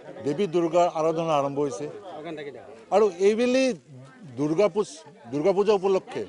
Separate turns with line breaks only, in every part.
দেৱী দুৰ্গাৰ আৰাধনা আৰম্ভ হৈছে আৰু এইবেলি দুৰ্গা পূজা উপলক্ষে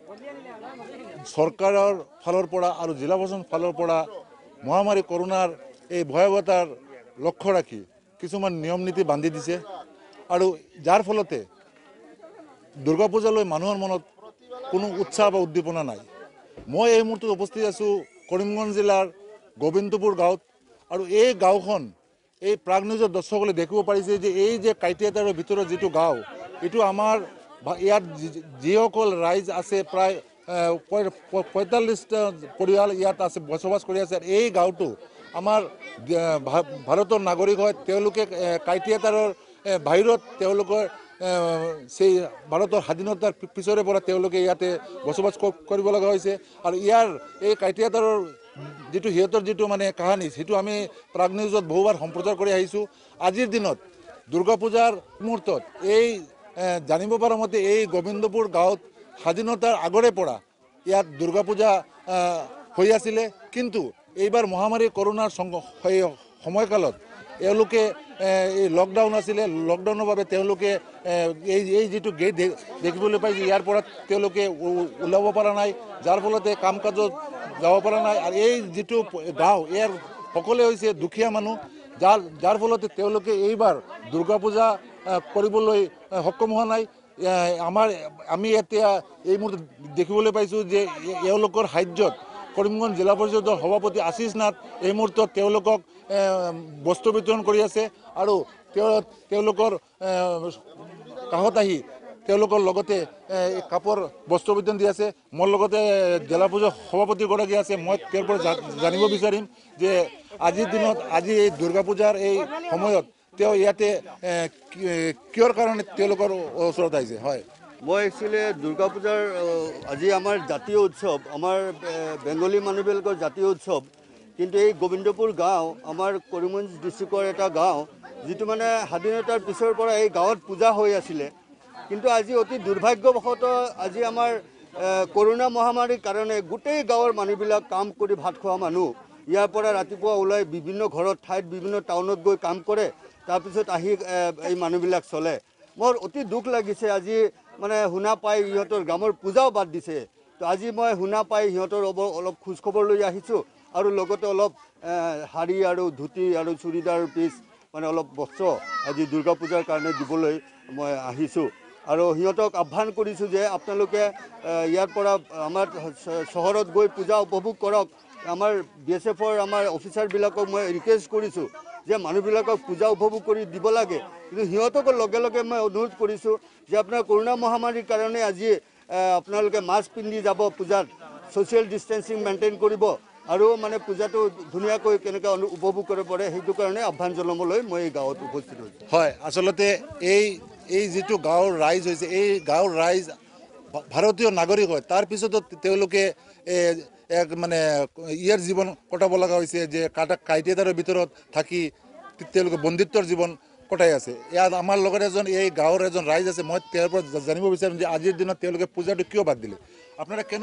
চৰকাৰৰ ফালৰ পৰা আৰু জিলা প্ৰশাসনৰ ফালৰ পৰা মহামাৰী কৰোনাৰ এই ভয়াৱহতাৰ লক্ষ্য ৰাখি কিছুমান নিয়ম নীতি বান্ধি দিছে আৰু যাৰ ফলতে দুৰ্গা পূজালৈ মানুহৰ মনত কোনো উৎসাহ বা উদ্দীপনা নাই। মই এই মুহূৰ্তত উপস্থিত আছোঁ কৰিমগঞ্জ জিলাৰ গোবিন্দপুৰ গাঁৱত আৰু এই গাঁওখন এই প্ৰাগ নিউজৰ দৰ্শকসকলে দেখিব পাৰিছে যে এই যে কাইটিয়াতাৰৰ ভিতৰত যিটো গাঁও এইটো আমাৰ ইয়াত যিসকল ৰাইজ আছে প্ৰায় ৪৫টা পৰিয়াল ইয়াত আছে বসবাস কৰি আছে। এই গাঁওটো আমাৰ ভাৰতৰ নাগৰিক হয়, তেওঁলোকে কাইটিয়াতাৰৰ বাহিৰত তেওঁলোকৰ সেই ভাৰতৰ স্বাধীনতাৰ পিছৰে পৰা তেওঁলোকে ইয়াতে বসবাস কৰিব লগা হৈছে আৰু ইয়াৰ এই কাইটিয়াতাৰৰ যিটো সিহঁতৰ যিটো মানে কাহানী সেইটো আমি প্ৰাগ নিউজত বহুবাৰ সম্প্ৰচাৰ কৰি আহিছোঁ। আজিৰ দিনত দুৰ্গা পূজাৰ মুহূৰ্তত এই জানিব পৰা মতে এই গোবিন্দপুৰ গাঁৱত স্বাধীনতাৰ আগৰে পৰা ইয়াত দুৰ্গা পূজা হৈ আছিলে, কিন্তু এইবাৰ মহামাৰী কৰোনাৰ সময়কালত এওঁলোকে এই লকডাউন আছিলে, লকডাউনৰ বাবে তেওঁলোকে এই যিটো গেট দেখিবলৈ পাইছে ইয়াৰ পৰা তেওঁলোকে ওলাব পৰা নাই, যাৰ ফলতে কাম কাজত যাব পৰা নাই। আৰু এই যিটো গাঁও ইয়াৰ সকলোৱে হৈছে দুখীয়া মানুহ, যাৰ ফলতে তেওঁলোকে এইবাৰ দুৰ্গা পূজা কৰিবলৈ সক্ষম হোৱা নাই। আমি এতিয়া এই মুহূৰ্তত দেখিবলৈ পাইছোঁ যে এওঁলোকৰ সাহায্যত কৰিমগঞ্জ জিলা পৰিষদৰ সভাপতি আশীষ নাথ এই মুহূৰ্তত তেওঁলোকক বস্ত্ৰ বিতৰণ কৰি আছে আৰু তেওঁলোকৰ কাষত আহি তেওঁলোকৰ লগতে কাপোৰ বস্ত্ৰ বিতৰণ দি আছে। মোৰ লগতে জিলা পৰিষদৰ সভাপতিগৰাকী আছে, মই তেওঁৰ পৰা জানিব বিচাৰিম যে আজিৰ দিনত আজি এই দুৰ্গা পূজাৰ এই সময়ত তেওঁ ইয়াতে কিহৰ কাৰণে তেওঁলোকৰ ওচৰত আহিছে? হয়,
মই একচুৱেলি দুৰ্গা পূজাৰ আজি আমাৰ জাতীয় উৎসৱ, আমাৰ বেংগলী মানুহবিলাকৰ জাতীয় উৎসৱ, কিন্তু এই গোবিন্দপুৰ গাঁও আমাৰ কৰিমগঞ্জ ডিষ্ট্ৰিক্টৰ এটা গাঁও, যিটো মানে স্বাধীনতাৰ পিছৰ পৰা এই গাঁৱত পূজা হৈ আছিলে। কিন্তু আজি অতি দুৰ্ভাগ্যবশতঃ আজি আমাৰ কৰোনা মহামাৰীৰ কাৰণে গোটেই গাঁৱৰ মানুহবিলাক কাম কৰি ভাত খোৱা মানুহ ইয়াৰ পৰা ৰাতিপুৱা ওলাই বিভিন্ন ঘৰত ঠাইত বিভিন্ন টাউনত গৈ কাম কৰে, তাৰপিছত আহি এই মানুহবিলাক চলে। মোৰ অতি দুখ লাগিছে আজি মানে শুনা পাই সিহঁতৰ গাঁৱৰ পূজাও বাদ দিছে। তো আজি মই শুনা পাই সিহঁতৰ অলপ খোজখবৰ লৈ আহিছোঁ আৰু লগতে অলপ শাৰী আৰু ধুতি আৰু চুৰিদাৰ পিচ মানে অলপ বস্ত্ৰ আজি দুৰ্গা পূজাৰ কাৰণে দিবলৈ মই আহিছোঁ আৰু সিহঁতক আহ্বান কৰিছোঁ যে আপোনালোকে ইয়াৰ পৰা আমাৰ চহৰত গৈ পূজা উপভোগ কৰক। আমাৰ BSFৰ আমাৰ অফিচাৰবিলাকক মই ৰিকুৱেষ্ট কৰিছোঁ যে মানুহবিলাকক পূজা উপভোগ কৰি দিব লাগে, কিন্তু সিহঁতকো লগে লগে মই অনুৰোধ কৰিছোঁ যে আপোনাৰ কৰোনা মহামাৰীৰ কাৰণে আজি আপোনালোকে মাস্ক পিন্ধি যাব পূজাত, ছ'চিয়েল ডিষ্টেঞ্চিং মেইনটেইন কৰিব আৰু মানে পূজাটো ধুনীয়াকৈ কেনেকৈ উপভোগ কৰিব পাৰে সেইটো কাৰণে আহ্বান জনাবলৈ মই এই গাঁৱত উপস্থিত হৈছোঁ।
হয়, আচলতে এই যিটো গাঁৱৰ ৰাইজ হৈছে, এই গাঁৱৰ ৰাইজ ভাৰতীয় নাগৰিক হয়, তাৰপিছতো তেওঁলোকে এক মানে ইয়াৰ জীৱন কটাব লগা হৈছে যে কাইটিয়াতাৰৰ ভিতৰত থাকি তেওঁলোকে বন্দিত্বৰ জীৱন কটাই আছে। ইয়াত আমাৰ লগত এই গাঁৱৰ এজন ৰাইজ আছে, মই তেওঁৰ পৰা জানিব বিচাৰিম যে আজিৰ দিনত তেওঁলোকে পূজাটো কিয় বাদ দিলে? আপনারা কেন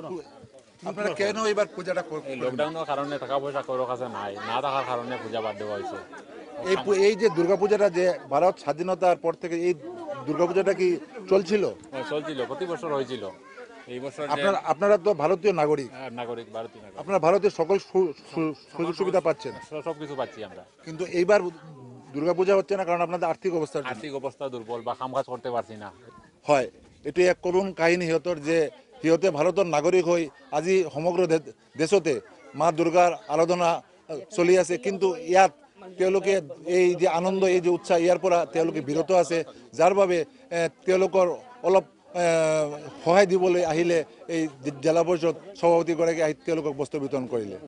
এবার পূজাটা
লকডাউনের কারণে টাকা পয়সা কারোর কাছে নাই, না থাকার কারণে পূজা বাদ দেওয়া হয়েছে।
এই যে দুর্গা পূজাটা যে ভারত স্বাধীনতার পর থেকে এই দুর্গা পূজাটা কি চলছিল?
চলছিল, প্রতি বছর হয়েছিল। এই বছর
আপনারা তো ভারতীয় নাগরিক,
ভারতীয় নাগরিক,
আপনারা ভারতের সকল সুযোগ সুবিধা পাচ্ছেন,
সবকিছু পাচ্ছি আমরা,
কিন্তু এইবার দুর্গা পূজা হচ্ছে না কারণ আপনাদের আর্থিক অবস্থা
দুর্বল বা কাম কাজ করতে পারছি না।
হয়, এটি এক করুণ কাহিনী সিহঁতৰ যে সিহঁতে ভাৰতৰ নাগৰিক হৈ আজি সমগ্ৰ দেশতে মা দুৰ্গাৰ আৰাধনা চলি আছে, কিন্তু ইয়াত তেওঁলোকে এই যে আনন্দ এই যে উৎসাহ ইয়াৰ পৰা তেওঁলোকে বিৰত আছে, যাৰ বাবে তেওঁলোকৰ অলপ সহায় দিবলৈ আহিলে এই জিলা পৰিষদ সভাপতিগৰাকী আহি তেওঁলোকক বস্ত্ৰ বিতৰণ কৰিলে।